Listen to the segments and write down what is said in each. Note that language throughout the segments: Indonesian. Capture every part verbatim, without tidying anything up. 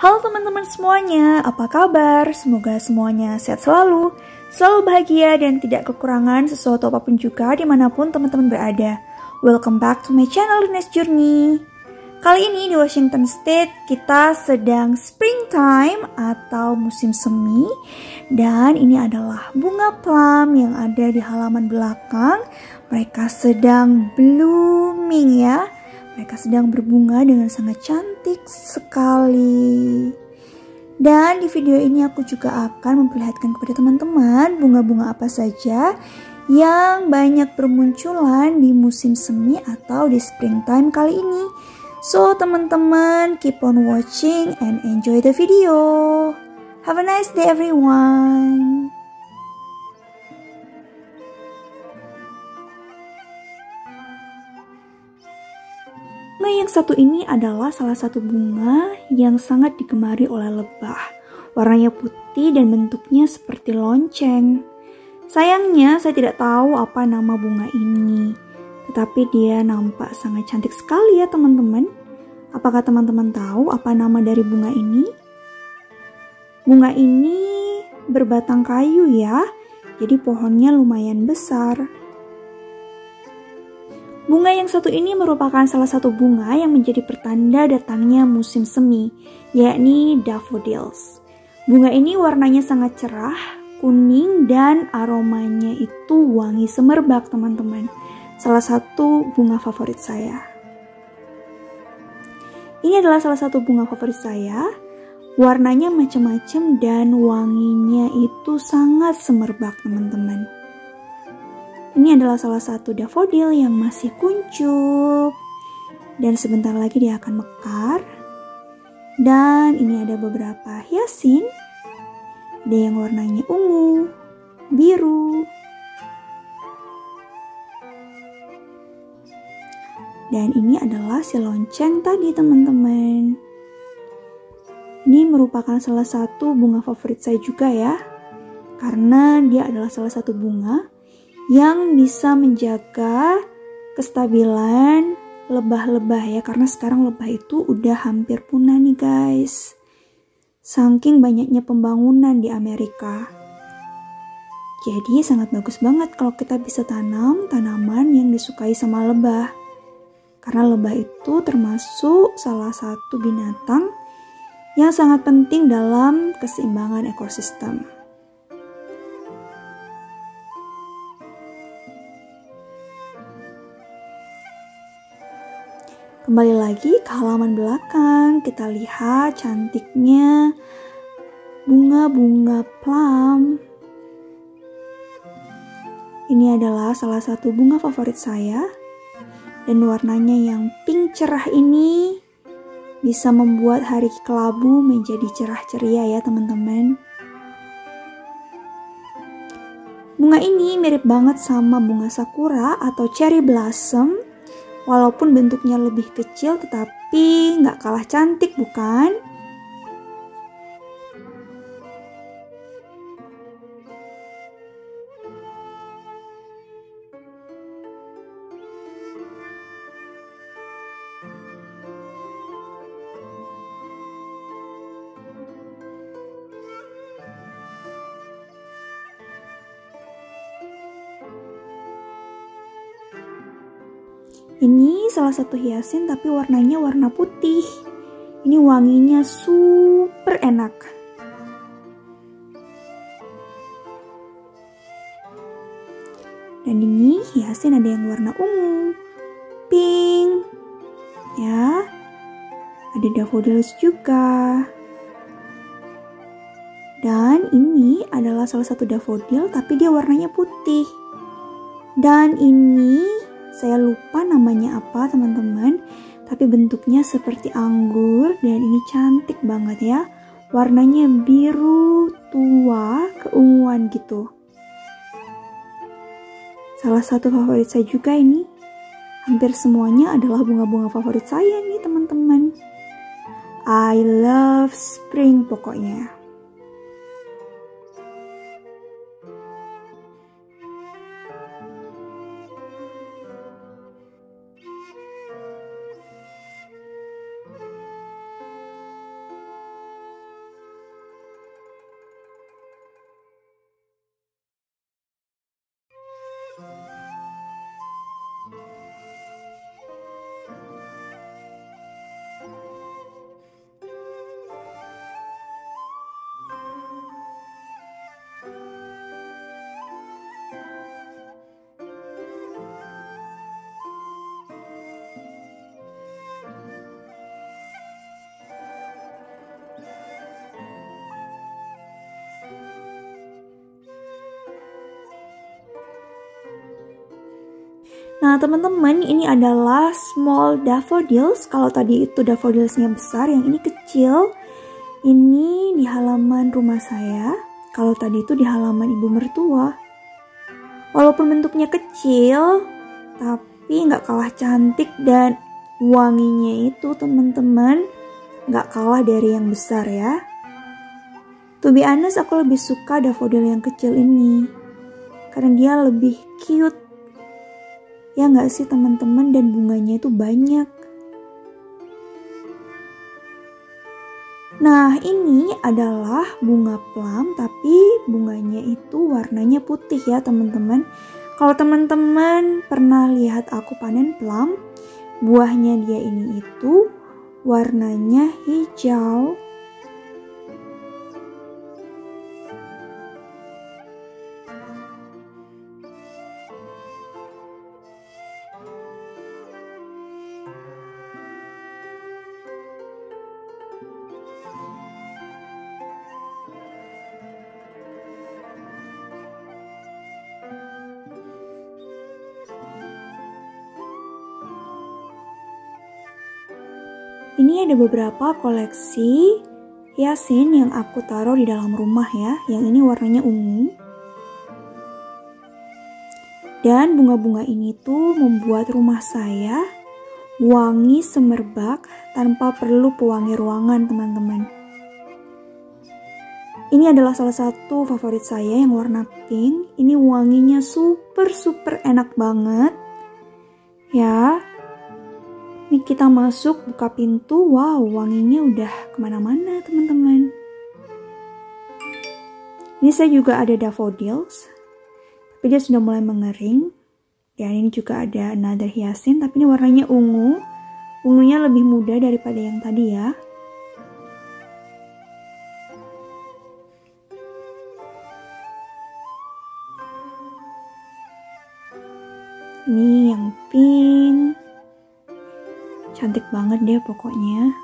Halo teman-teman semuanya, apa kabar? Semoga semuanya sehat selalu, selalu bahagia dan tidak kekurangan sesuatu apapun juga dimanapun teman-teman berada. Welcome back to my channel Lunes Journey. Kali ini di Washington State kita sedang springtime atau musim semi. Dan ini adalah bunga plum yang ada di halaman belakang. Mereka sedang blooming ya. Mereka sedang berbunga dengan sangat cantik sekali. Dan di video ini aku juga akan memperlihatkan kepada teman-teman bunga-bunga apa saja yang banyak bermunculan di musim semi atau di springtime kali ini. So teman-teman keep on watching and enjoy the video. Have a nice day everyone. Bunga yang satu ini adalah salah satu bunga yang sangat digemari oleh lebah. Warnanya putih dan bentuknya seperti lonceng. Sayangnya saya tidak tahu apa nama bunga ini. Tetapi dia nampak sangat cantik sekali ya teman-teman. Apakah teman-teman tahu apa nama dari bunga ini? Bunga ini berbatang kayu ya. Jadi pohonnya lumayan besar. Bunga yang satu ini merupakan salah satu bunga yang menjadi pertanda datangnya musim semi, yakni daffodils. Bunga ini warnanya sangat cerah, kuning, dan aromanya itu wangi semerbak teman-teman. Salah satu bunga favorit saya. Ini adalah salah satu bunga favorit saya. Warnanya macam-macam dan wanginya itu sangat semerbak teman-teman. Ini adalah salah satu daffodil yang masih kuncup. Dan sebentar lagi dia akan mekar. Dan ini ada beberapa hiasin. Ada yang warnanya ungu, biru. Dan ini adalah si lonceng tadi teman-teman. Ini merupakan salah satu bunga favorit saya juga ya. Karena dia adalah salah satu bunga yang bisa menjaga kestabilan lebah-lebah ya. Karena sekarang lebah itu udah hampir punah nih guys. Saking banyaknya pembangunan di Amerika. Jadi sangat bagus banget kalau kita bisa tanam tanaman yang disukai sama lebah. Karena lebah itu termasuk salah satu binatang yang sangat penting dalam keseimbangan ekosistem. Kembali lagi ke halaman belakang, kita lihat cantiknya bunga-bunga plum. Ini adalah salah satu bunga favorit saya. Dan warnanya yang pink cerah ini bisa membuat hari kelabu menjadi cerah ceria ya teman-teman. Bunga ini mirip banget sama bunga sakura atau cherry blossom. Walaupun bentuknya lebih kecil tetapi nggak kalah cantik bukan? Ini salah satu hiasin tapi warnanya warna putih. Ini wanginya super enak. Dan ini hiasin ada yang warna ungu, pink, ya. Ada daffodils juga. Dan ini adalah salah satu daffodil tapi dia warnanya putih. Dan ini saya lupa namanya apa teman-teman, tapi bentuknya seperti anggur dan ini cantik banget ya. Warnanya biru tua keunguan gitu. Salah satu favorit saya juga ini. Hampir semuanya adalah bunga-bunga favorit saya nih teman-teman. I love spring pokoknya. Nah teman-teman, ini adalah small daffodils. Kalau tadi itu daffodilsnya besar, yang ini kecil. Ini di halaman rumah saya. Kalau tadi itu di halaman ibu mertua. Walaupun bentuknya kecil, tapi nggak kalah cantik dan wanginya itu teman-teman nggak kalah dari yang besar ya. To be honest, aku lebih suka daffodil yang kecil ini karena dia lebih cute. Ya nggak sih teman-teman, dan bunganya itu banyak. Nah ini adalah bunga plum, tapi bunganya itu warnanya putih ya teman-teman. Kalau teman-teman pernah lihat aku panen plum, buahnya dia ini itu warnanya hijau. Ini ada beberapa koleksi hiasin yang aku taruh di dalam rumah ya. Yang ini warnanya ungu. Dan bunga-bunga ini tuh membuat rumah saya wangi semerbak tanpa perlu pewangi ruangan teman-teman. Ini adalah salah satu favorit saya yang warna pink. Ini wanginya super super enak banget. Ya. Ini kita masuk, buka pintu, wow wanginya udah kemana-mana teman-teman. Ini saya juga ada daffodils, tapi dia sudah mulai mengering. Dan ini juga ada another hyacinth, tapi ini warnanya ungu. Ungunya lebih muda daripada yang tadi ya. Ini yang pink. Cantik banget deh pokoknya.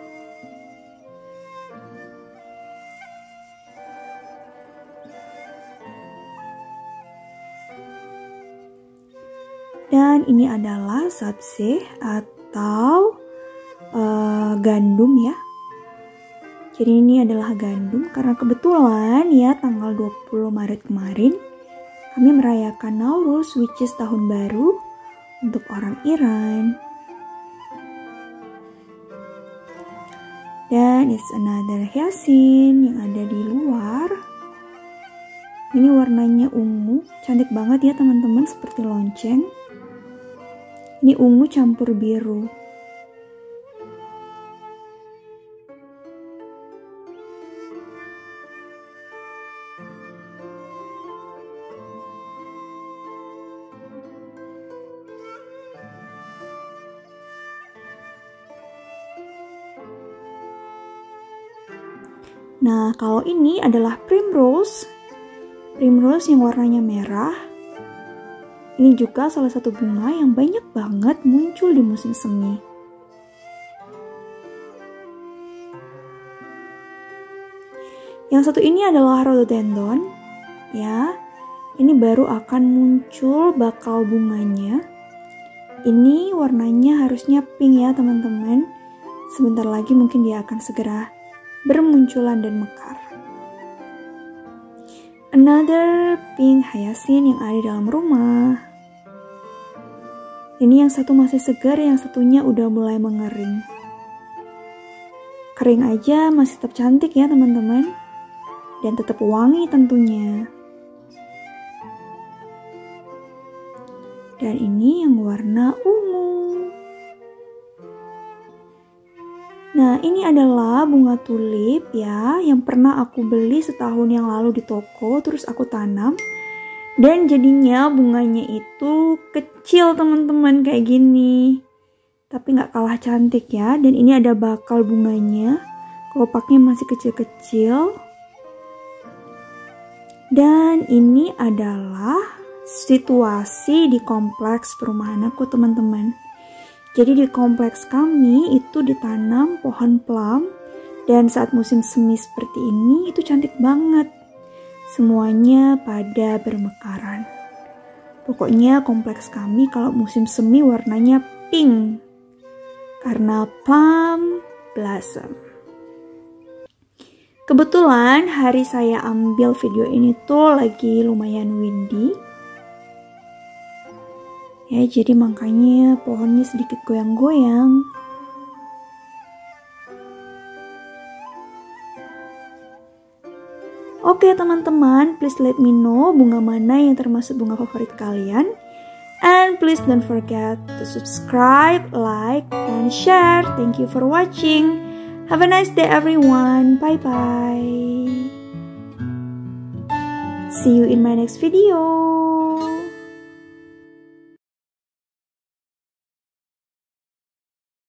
Dan ini adalah sabzeh atau uh, gandum ya. Jadi ini adalah gandum karena kebetulan ya tanggal dua puluh Maret kemarin kami merayakan Nowruz, which is tahun baru untuk orang Iran. Dan it's another hyacinth yang ada di luar. Ini warnanya ungu, cantik banget ya teman-teman, seperti lonceng. Ini ungu campur biru. Nah, kalau ini adalah primrose. Primrose yang warnanya merah. Ini juga salah satu bunga yang banyak banget muncul di musim semi. Yang satu ini adalah rhododendron. Ya, ini baru akan muncul bakal bunganya. Ini warnanya harusnya pink ya teman-teman. Sebentar lagi mungkin dia akan segera bermunculan dan mekar. Another pink hyacinth yang ada di dalam rumah. Ini yang satu masih segar, yang satunya udah mulai mengering. Kering aja masih tetap cantik ya teman-teman. Dan tetap wangi tentunya. Dan ini yang warna ungu. Nah, ini adalah bunga tulip ya, yang pernah aku beli setahun yang lalu di toko, terus aku tanam. Dan jadinya bunganya itu kecil teman-teman, kayak gini. Tapi nggak kalah cantik ya, dan ini ada bakal bunganya. Kelopaknya masih kecil-kecil. Dan ini adalah situasi di kompleks perumahan aku teman-teman. Jadi di kompleks kami itu ditanam pohon plum, dan saat musim semi seperti ini itu cantik banget. Semuanya pada bermekaran. Pokoknya kompleks kami kalau musim semi warnanya pink. Karena palm blossom. Kebetulan hari saya ambil video ini tuh lagi lumayan windy. Ya, jadi makanya pohonnya sedikit goyang-goyang. Oke teman-teman, please let me know bunga mana yang termasuk bunga favorit kalian. And please don't forget to subscribe, like, and share. Thank you for watching. Have a nice day everyone. Bye-bye. See you in my next video.